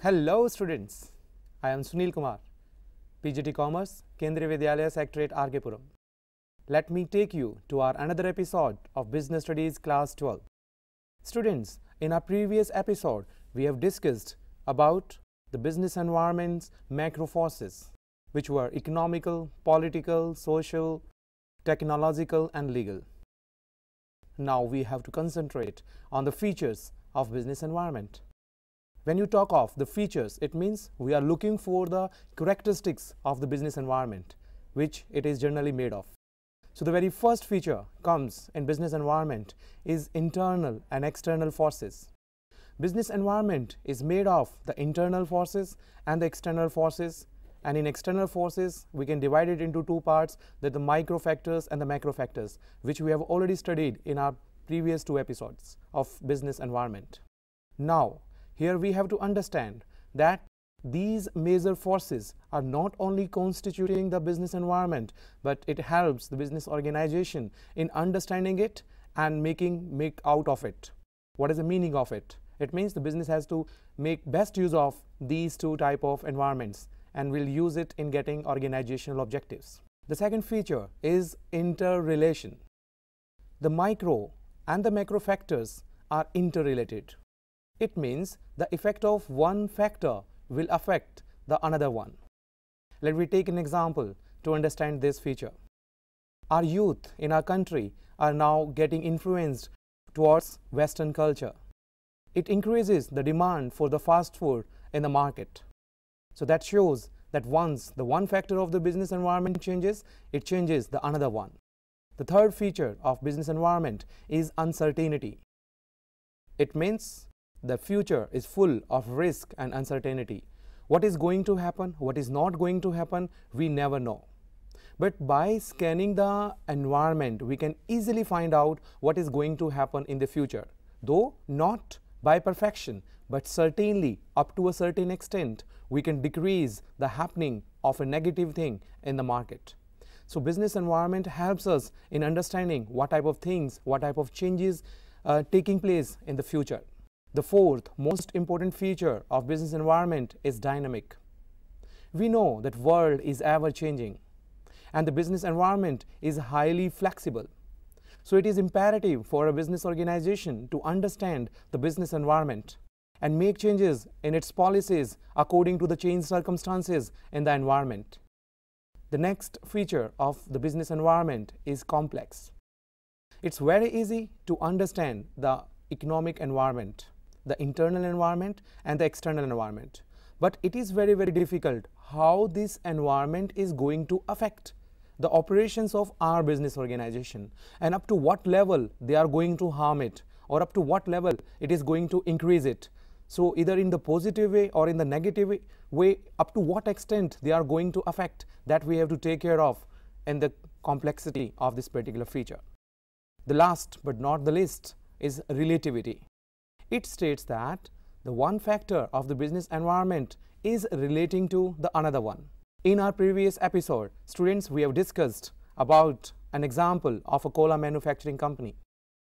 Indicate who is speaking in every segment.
Speaker 1: Hello students, I am Sunil Kumar, PGT Commerce, Kendriya Vidyalaya Secretariat RK. Let me take you to our another episode of Business Studies Class 12. Students, in our previous episode, we have discussed about the business environment's macro forces, which were economical, political, social, technological, and legal. Now we have to concentrate on the features of business environment. When you talk of the features, it means we are looking for the characteristics of the business environment, which it is generally made of. So the very first feature comes in business environment is internal and external forces. Business environment is made of the internal forces and the external forces, and in external forces we can divide it into two parts, that the micro factors and the macro factors, which we have already studied in our previous two episodes of business environment. Now here we have to understand that these major forces are not only constituting the business environment, but it helps the business organization in understanding it and make out of it. What is the meaning of it? It means the business has to make best use of these two type of environments and will use it in getting organizational objectives. The second feature is interrelation. The micro and the macro factors are interrelated. It means the effect of one factor will affect the another one. Let me take an example to understand this feature. Our youth in our country are now getting influenced towards Western culture. It increases the demand for the fast food in the market. So that shows that once the one factor of the business environment changes, it changes the another one. The third feature of business environment is uncertainty. It means the future is full of risk and uncertainty. What is going to happen, what is not going to happen, we never know. But by scanning the environment, we can easily find out what is going to happen in the future. Though not by perfection, but certainly up to a certain extent, we can decrease the happening of a negative thing in the market. So business environment helps us in understanding what type of things, what type of changes taking place in the future. The fourth most important feature of business environment is dynamic. We know that world is ever changing and the business environment is highly flexible. So it is imperative for a business organization to understand the business environment and make changes in its policies according to the changed circumstances in the environment. The next feature of the business environment is complex. It's very easy to understand the economic environment, the internal environment and the external environment. But it is very difficult how this environment is going to affect the operations of our business organization and up to what level they are going to harm it or up to what level it is going to increase it. So either in the positive way or in the negative way, up to what extent they are going to affect, that we have to take care of in the complexity of this particular feature. The last but not the least is relativity. It states that the one factor of the business environment is relating to the another one. In our previous episode, students, we have discussed about an example of a cola manufacturing company.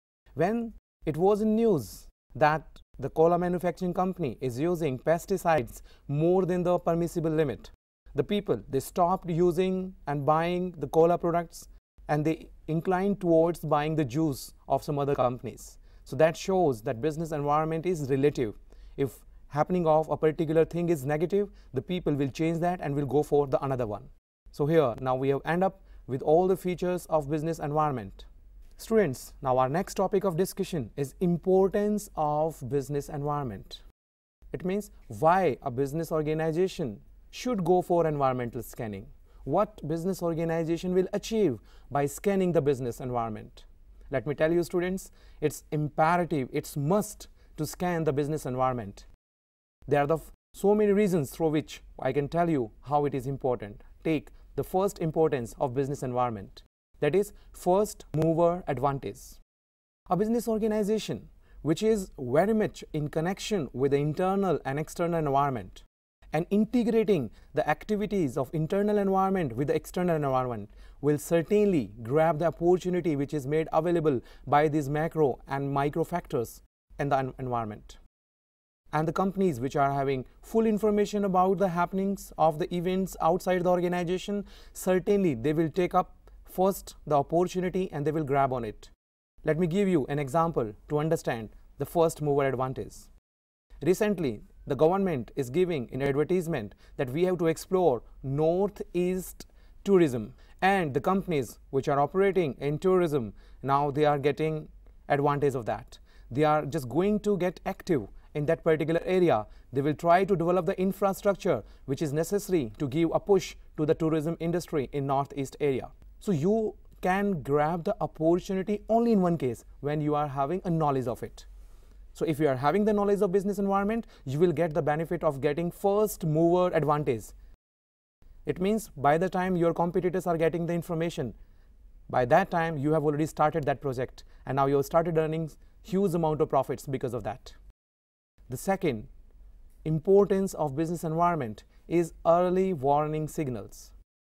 Speaker 1: When it was in news that the cola manufacturing company is using pesticides more than the permissible limit, the people, they stopped using and buying the cola products and they inclined towards buying the juice of some other companies. So that shows that business environment is relative. If happening of a particular thing is negative, the people will change that and will go for the another one. So here now we have end up with all the features of business environment. Students, now our next topic of discussion is importance of business environment. It means why a business organization should go for environmental scanning. What business organization will achieve by scanning the business environment. Let me tell you students, it's imperative, it's must to scan the business environment. There are so many reasons through which I can tell you how it is important. Take the first importance of business environment, that is first mover advantage. A business organization which is very much in connection with the internal and external environment and integrating the activities of internal environment with the external environment will certainly grab the opportunity which is made available by these macro and micro factors in the environment. and the companies which are having full information about the happenings of the events outside the organization, certainly they will take up first the opportunity and they will grab on it. Let me give you an example to understand the first mover advantage. Recently, the government is giving an advertisement that we have to explore northeast tourism, and the companies which are operating in tourism, now they are getting advantage of that. They are just going to get active in that particular area. They will try to develop the infrastructure which is necessary to give a push to the tourism industry in northeast area. So you can grab the opportunity only in one case, when you are having a knowledge of it. So if you are having the knowledge of business environment, you will get the benefit of getting first mover advantage. It means by the time your competitors are getting the information, by that time you have already started that project, and now you have started earning huge amount of profits because of that. The second importance of business environment is early warning signals.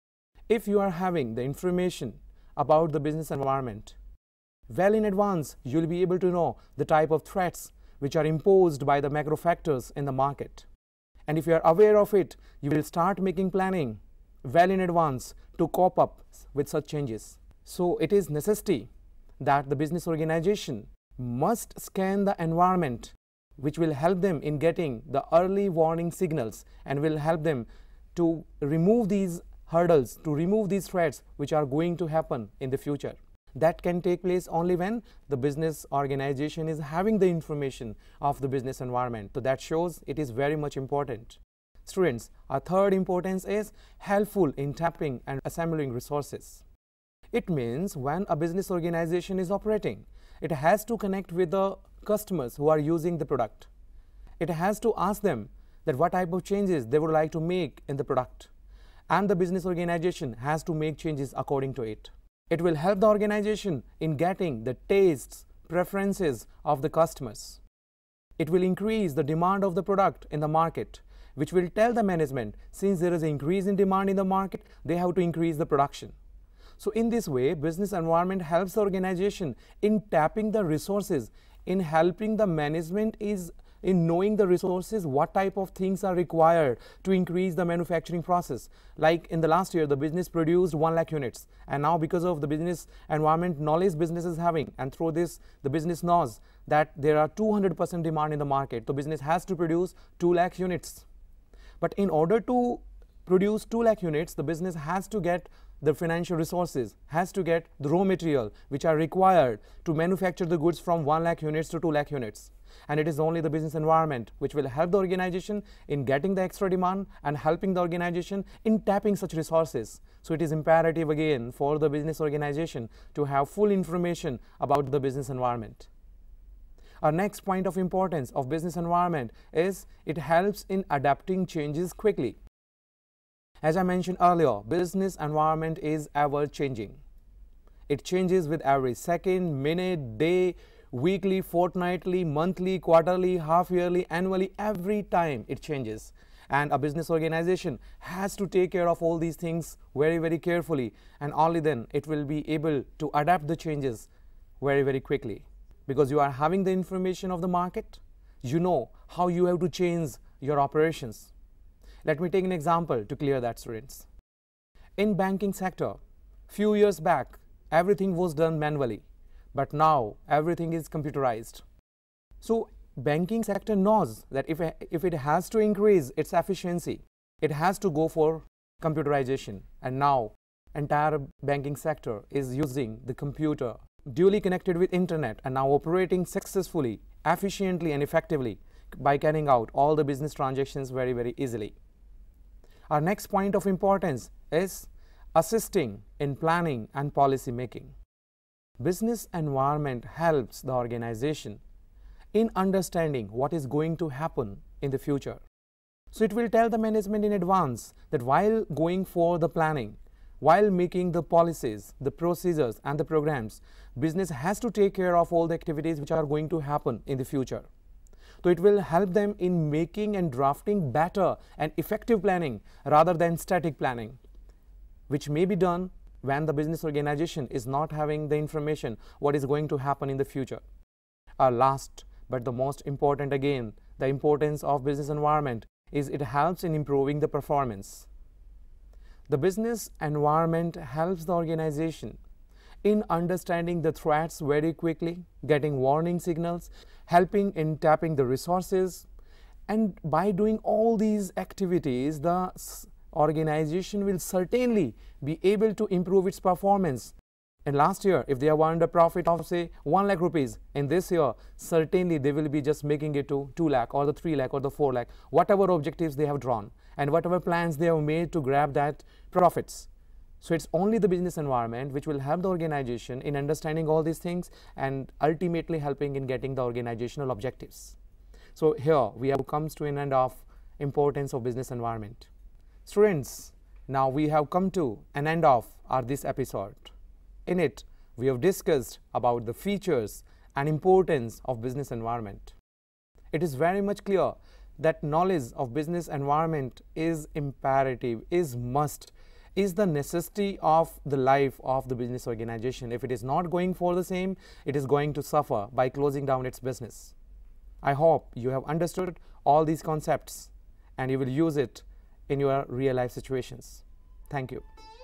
Speaker 1: If you are having the information about the business environment, well in advance, you will be able to know the type of threats which are imposed by the macro factors in the market. And if you are aware of it, you will start making planning well in advance to cope up with such changes. So it is necessity that the business organization must scan the environment, which will help them in getting the early warning signals and will help them to remove these hurdles, to remove these threats which are going to happen in the future. That can take place only when the business organization is having the information of the business environment. So that shows it is very much important. Students, our third importance is helpful in tapping and assembling resources. It means when a business organization is operating, it has to connect with the customers who are using the product. It has to ask them that what type of changes they would like to make in the product, and the business organization has to make changes according to it. It will help the organization in getting the tastes, preferences of the customers. It will increase the demand of the product in the market, which will tell the management, since there is an increase in demand in the market, they have to increase the production. So in this way, business environment helps the organization in tapping the resources, in helping the management is in knowing the resources, what type of things are required to increase the manufacturing process. Like in the last year, the business produced 1 lakh units, and now because of the business environment knowledge business is having, and through this the business knows that there are 200% demand in the market, so business has to produce 2 lakh units. But in order to produce 2 lakh units, the business has to get the financial resources, has to get the raw material which are required to manufacture the goods from 1 lakh units to 2 lakh units. And it is only the business environment which will help the organization in getting the extra demand and helping the organization in tapping such resources. So it is imperative again for the business organization to have full information about the business environment. Our next point of importance of business environment is it helps in adapting changes quickly. As I mentioned earlier, business environment is ever changing. It changes with every second, minute, day, weekly, fortnightly, monthly, quarterly, half-yearly, annually, every time it changes. And a business organization has to take care of all these things very, very carefully, and only then it will be able to adapt the changes very, very quickly. Because you are having the information of the market, you know how you have to change your operations. Let me take an example to clear that, students. In banking sector, few years back, everything was done manually. But now everything is computerized. So banking sector knows that if it has to increase its efficiency, it has to go for computerization. And now entire banking sector is using the computer, duly connected with internet, and now operating successfully, efficiently and effectively by carrying out all the business transactions very, very easily. Our next point of importance is assisting in planning and policy making. Business environment helps the organization in understanding what is going to happen in the future. So it will tell the management in advance that while going for the planning, while making the policies, the procedures and the programs, business has to take care of all the activities which are going to happen in the future. So it will help them in making and drafting better and effective planning rather than static planning, which may be done when the business organization is not having the information what is going to happen in the future. Our last but the most important again, the importance of business environment is it helps in improving the performance. The business environment helps the organization in understanding the threats very quickly, getting warning signals, helping in tapping the resources, and by doing all these activities, the organization will certainly be able to improve its performance. And last year, if they have earned a profit of say 1 lakh rupees, in this year, certainly they will be just making it to 2 lakh or the 3 lakh or the 4 lakh, whatever objectives they have drawn and whatever plans they have made to grab that profits. So it's only the business environment which will help the organization in understanding all these things and ultimately helping in getting the organizational objectives. So here we have come to an end of importance of business environment. Students, now we have come to an end of this episode. In it, we have discussed about the features and importance of business environment. It is very much clear that knowledge of business environment is imperative, is must, is the necessity of the life of the business organization. If it is not going for the same, it is going to suffer by closing down its business. I hope you have understood all these concepts and you will use it in your real life situations. Thank you.